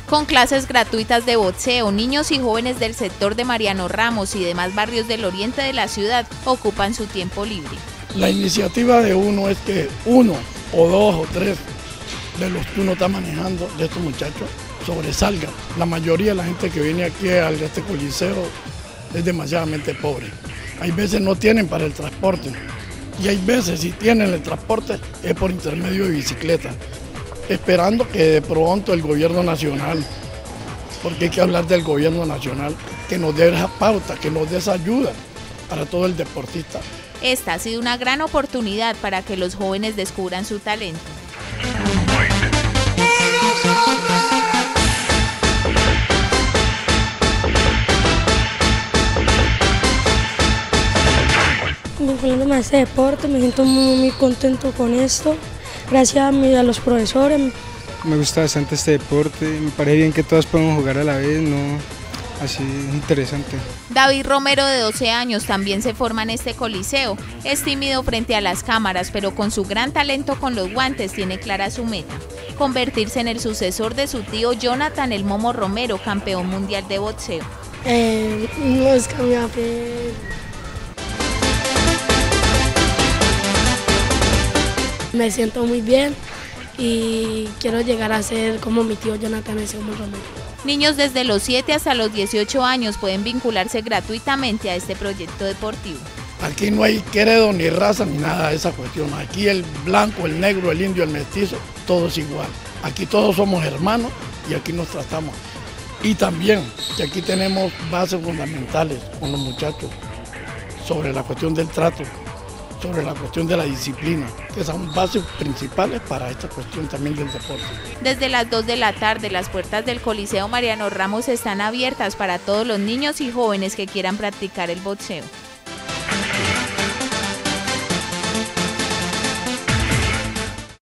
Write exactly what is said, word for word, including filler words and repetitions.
Con clases gratuitas de boxeo, niños y jóvenes del sector de Mariano Ramos y demás barrios del oriente de la ciudad ocupan su tiempo libre. La iniciativa de uno es que uno o dos o tres de los que uno está manejando, de estos muchachos, sobresalgan. La mayoría de la gente que viene aquí a este coliseo es demasiadamente pobre. Hay veces no tienen para el transporte y hay veces si tienen el transporte es por intermedio de bicicleta, esperando que de pronto el gobierno nacional, porque hay que hablar del gobierno nacional, que nos dé esa pauta, que nos dé esa ayuda para todo el deportista. Esta ha sido una gran oportunidad para que los jóvenes descubran su talento. Vinculándome a este deporte, me siento muy, muy contento con esto, gracias a, mi, a los profesores. Me gusta bastante este deporte, me parece bien que todos podemos jugar a la vez, no, así interesante. David Romero, de doce años, también se forma en este coliseo. Es tímido frente a las cámaras, pero con su gran talento con los guantes tiene clara su meta: convertirse en el sucesor de su tío Jonathan El Momo Romero, campeón mundial de boxeo. Eh, no es que me apena. Me siento muy bien y quiero llegar a ser como mi tío Jonathan El Momo Romero. Niños desde los siete hasta los dieciocho años pueden vincularse gratuitamente a este proyecto deportivo. Aquí no hay credo ni raza ni nada de esa cuestión. Aquí el blanco, el negro, el indio, el mestizo, todo es igual. Aquí todos somos hermanos y aquí nos tratamos. Y también que aquí tenemos bases fundamentales con los muchachos sobre la cuestión del trato, sobre la cuestión de la disciplina, que son bases principales para esta cuestión también del deporte. Desde las dos de la tarde, las puertas del Coliseo Mariano Ramos están abiertas para todos los niños y jóvenes que quieran practicar el boxeo.